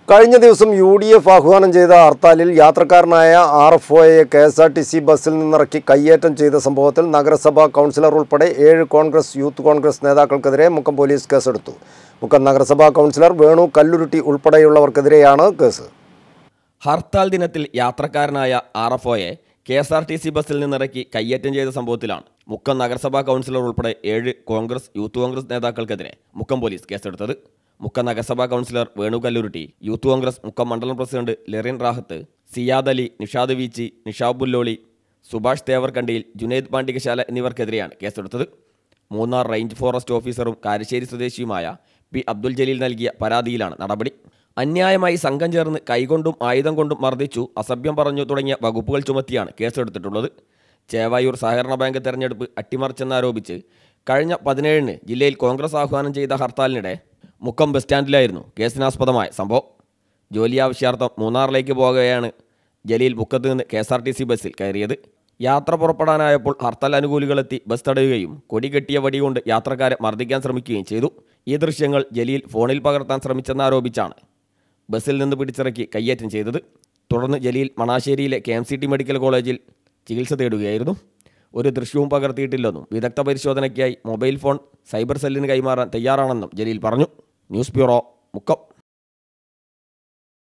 കഴിഞ്ഞ ദിവസം UDF ആഹ്വാനം ചെയ്ത ഹർത്താലിൽ യാത്രക്കാരനായ RFOയെ KSRTC ബസ്സിൽ നിന്നിറക്കി കയ്യേറ്റം ചെയ്ത സംഭവത്തിൽ നഗരസഭാ കൗൺസിലർ ഉൾപ്പെടെ 7 കോൺഗ്രസ് യൂത്ത് കോൺഗ്രസ് നേതാക്കൾക്കെതിരെ മുക്കം പോലീസ് കേസെടുത്തു. മുക്കം നഗരസഭാ കൗൺസിലർ വേണു കല്ലുരുട്ടി ഉൾപ്പെടെയുള്ളവർക്കെതിരെയാണ് കേസ്. ഹർത്താൽ ദിനത്തിൽ യാത്രക്കാരനായ RFOയെ KSRTC ബസ്സിൽ നിന്നിറക്കി കയ്യേറ്റം ചെയ്ത സംഭവത്തിലാണ് മുക്കം നഗരസഭാ കൗൺസിലർ ഉൾപ്പെടെ 7 കോൺഗ്രസ് യൂത്ത് കോൺഗ്രസ് നേതാക്കൾക്കെതിരെ മുക്കം പോലീസ് കേസെടുത്തത്. മുക്കം നഗരസഭാ councillor Venu Kalluruti, youth Congress Mukkam മണ്ഡലം പ്രസിഡന്റ് ലെറിൻ റാഹത്ത്, സിയാദ് അലി, നിഷാദ് വീച്ചി, നിഷാബ് ബുല്ലോളി, സുഭാഷ് തേവർകണ്ടിയിൽ, ജുനൈദ് പാണ്ടികശാല എന്നിവർക്കെതിരെയാണ് കേസെടുത്തത്. മൂന്നാർ റേഞ്ച് ഫോറസ്റ്റ് ഓഫീസറും കാരശ്ശേരി സ്വദേശിയുമായ P. അബ്ദുൽ ജലീൽ നൽകിയ പരാതിയിലാണ് നടപടി. അന്യായമായി സംഘം ചേർന്ന് കൈകൊണ്ടും ആയുധം കൊണ്ടും മർദ്ദിച്ചു, അസഭ്യം പറഞ്ഞു തുടങ്ങിയ വകുപ്പുകൾ ചുമത്തിയാണ് കേസെടുത്തിട്ടുള്ളത്. ചേവായൂർ സഹകരണ ബാങ്ക് തെരഞ്ഞെടുപ്പ് അട്ടിമറിച്ചെന്നാരോപിച്ച് കഴിഞ്ഞ 17-ന് ജില്ലയിൽ കോൺഗ്രസ് ആഹ്വാനം ചെയ്ത ഹർത്താലിനിടെ മുക്കം ബസ് സ്റ്റാൻഡിലായിരുന്നു കേസിനാസ്പദമായ സംഭവം. ജോലി ആവശ്യാർത്ഥം മൂന്നാറിലേക്ക് പോവുകയാണ് ജലീൽ മുക്കത്ത് നിന്ന് KSRTC ബസ്സിൽ കയറിയത്. യാത്ര പുറപ്പെടാനായപ്പോൾ ഹർത്താൽ അനുകൂലികളെത്തി ബസ് തടയുകയും കൊടി കെട്ടിയ വടി കൊണ്ട് യാത്രക്കാരെ മർദ്ദിക്കാൻ ശ്രമിക്കുകയും ചെയ്തു. ഈ ദൃശ്യങ്ങൾ ജലീൽ ഫോണിൽ പകർത്താൻ ശ്രമിച്ചെന്നാരോപിച്ചാണ് ബസ്സിൽ നിന്ന് പിടിച്ചിറക്കി കയ്യേറ്റം ചെയ്തത്. തുടർന്ന് ജലീൽ മണാശ്ശേരിയിലെ KMCT മെഡിക്കൽ കോളേജിൽ ചികിത്സ തേടുകയായിരുന്നു. ഒരു ദൃശ്യവും പകർത്തിയിട്ടില്ലെന്നും വിദഗ്ധ പരിശോധനയ്ക്കായി മൊബൈൽ ഫോൺ സൈബർ സെല്ലിന് കൈമാറാൻ തയ്യാറാണെന്നും ജലീൽ പറഞ്ഞു. News bureau, Mukkam.